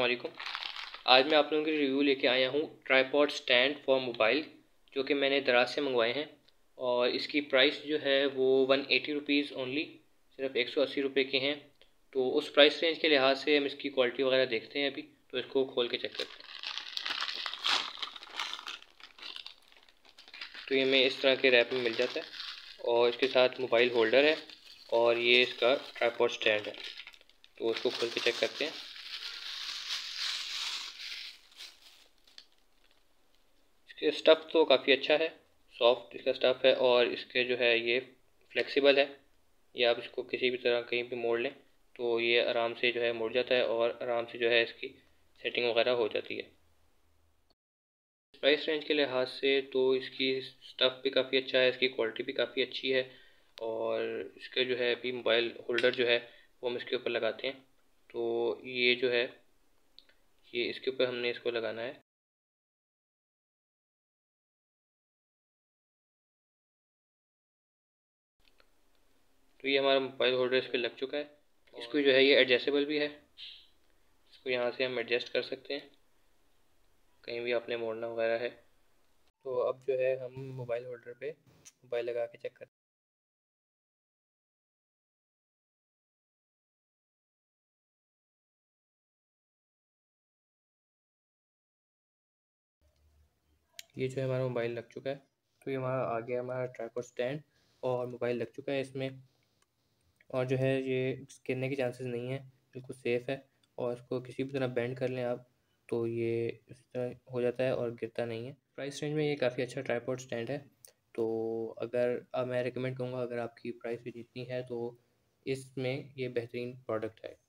वालेकुम। आज मैं आप लोगों के लिए रिव्यू लेके आया हूँ ट्राईपॉड स्टैंड फॉर मोबाइल, जो कि मैंने दराज से मंगवाए हैं। और इसकी प्राइस जो है वो 180 रुपीज़ ओनली, सिर्फ 180 रुपये के हैं। तो उस प्राइस रेंज के लिहाज से हम इसकी क्वालिटी वगैरह देखते हैं अभी। तो इसको खोल के चेक करते हैं। तो ये हमें इस तरह के रैप में मिल जाता है और इसके साथ मोबाइल होल्डर है और ये इसका ट्राईपॉड स्टैंड है। तो उसको खोल के चेक करते हैं। इसके स्टफ़ तो काफ़ी अच्छा है, सॉफ्ट इसका स्टफ़ है और इसके जो है ये फ्लेक्सिबल है। ये आप इसको किसी भी तरह कहीं भी मोड़ लें तो ये आराम से जो है मुड़ जाता है और आराम से जो है इसकी सेटिंग वगैरह हो जाती है। प्राइस रेंज के लिहाज से तो इसकी स्टफ़ भी काफ़ी अच्छा है, इसकी क्वालिटी भी काफ़ी अच्छी है। और इसके जो है अभी मोबाइल होल्डर जो है वो हम इसके ऊपर लगाते हैं। तो ये जो है ये इसके ऊपर हमने इसको लगाना है। तो ये हमारा मोबाइल होल्डर इस पर लग चुका है। इसको जो है ये एडजस्टेबल भी है, इसको यहाँ से हम एडजस्ट कर सकते हैं कहीं भी आपने मोड़ना वगैरह है। तो अब जो है हम मोबाइल होल्डर पे मोबाइल लगा के चेक करते हैं। ये जो है हमारा मोबाइल लग चुका है। तो ये हमारा आ गया हमारा ट्राइपॉड स्टैंड और मोबाइल लग चुका है इसमें। और जो है ये गिरने के चांसेस नहीं है, बिल्कुल सेफ़ है। और इसको किसी भी तरह बेंड कर लें आप तो ये इस तरह हो जाता है और गिरता नहीं है। प्राइस रेंज में ये काफ़ी अच्छा ट्राइपॉड स्टैंड है। तो अगर मैं रिकमेंड करूँगा, अगर आपकी प्राइस भी जितनी है तो इसमें ये बेहतरीन प्रोडक्ट है।